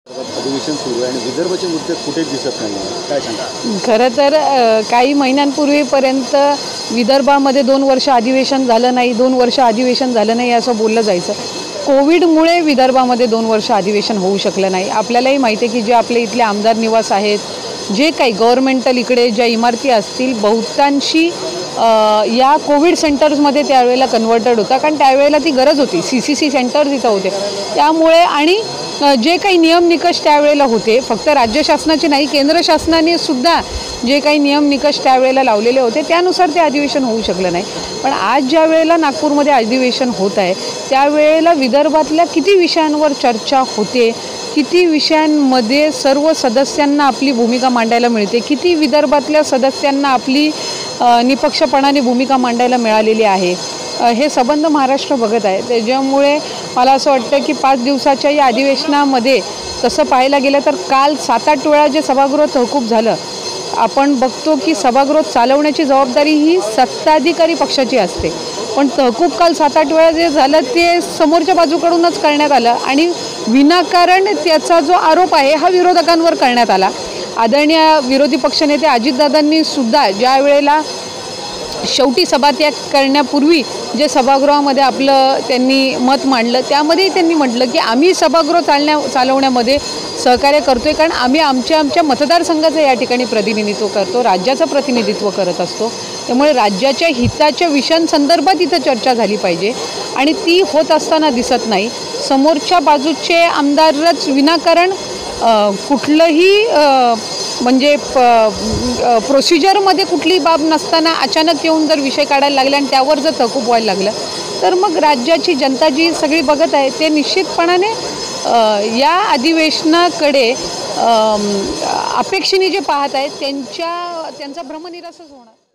अधिवेशन सुरू आहे आणि विदर्भाचे मुद्दे कुठे दिसत नाही, काय सांगा? खरं तर काही महिन्यांपूर्वीपर्यंत विदर्भामध्ये 2 वर्ष अधिवेशन झालं नाही, 2 वर्ष अधिवेशन झालं नाही असं बोललं जायचं. कोविडमुळे विदर्भामध्ये 2 वर्ष अधिवेशन होऊ शकलं नाही. आपल्यालाही माहिती आहे की जे आपले इथले आमदार निवास आहेत, जे काही गव्हर्नमेंटल इकडे ज्या इमारती असतील, बहुतांशी या कोविड सेंटर्समध्ये त्यावेळेला कन्व्हर्टेड होता, कारण त्यावेळेला ती गरज होती. CCC सेंटर्स इथं होते. त्यामुळे आणि जे काही नियम निकष त्यावेळेला होते, फक्त राज्य शासनाचे नाही, केंद्र शासनाने सुद्धा जे काही नियम निकष त्यावेळेला लावलेले होते त्यानुसार ते अधिवेशन होऊ शकलं नाही. पण आज ज्या वेळेला नागपूरमध्ये अधिवेशन होत आहे त्यावेळेला विदर्भातल्या किती विषयांवर चर्चा होते, किती विषयांमध्ये सर्व सदस्यांना आपली भूमिका मांडायला मिळते, किती विदर्भातल्या सदस्यांना आपली निपक्षपणाने भूमिका मांडायला मिळालेली आहे, हे संबंध महाराष्ट्र बघत आहे. त्याच्यामुळे मला असं वाटतं की 5 दिवसाच्या या अधिवेशनामध्ये तसं पाहायला गेलं तर काल 7-8 वेळा जे सभागृह तहकूब झालं, आपण बघतो की सभागृह चालवण्याची जबाबदारी ही सत्ताधिकारी पक्षाची असते. पण तहकूब काल 7-8 वेळा जे झालं ते समोरच्या बाजूकडूनच करण्यात आलं आणि विनाकारण त्याचा जो आरोप आहे हा विरोधकांवर करण्यात आला. आदरणीय विरोधी पक्षनेते अजितदादांनी सुद्धा ज्या वेळेला शेवटी सभात्याग करण्यापूर्वी जे सभागृहामध्ये आपलं त्यांनी मत मांडलं त्यामध्येही त्यांनी म्हटलं की आम्ही सभागृह चालवण्यामध्ये सहकार्य करतोय, कारण आम्ही आमच्या मतदारसंघाचं या ठिकाणी प्रतिनिधित्व करतो, राज्याचं प्रतिनिधित्व करत असतो. त्यामुळे राज्याच्या हिताच्या विषयांसंदर्भात इथं चर्चा झाली पाहिजे आणि ती होत असताना दिसत नाही. समोरच्या बाजूचे आमदारच विनाकारण कुठलंही म्हणजे प्रोसिजरमध्ये कुठली बाब नसताना अचानक येऊन जर विषय काढायला लागले आणि त्यावर जर तहकूब व्हायला लागलं तर मग राज्याची जनता जी सगळी बघत आहे ते निश्चितपणाने या अधिवेशनाकडे अपेक्षेने जे पाहत आहेत त्यांचा भ्रमनिरासच होणार.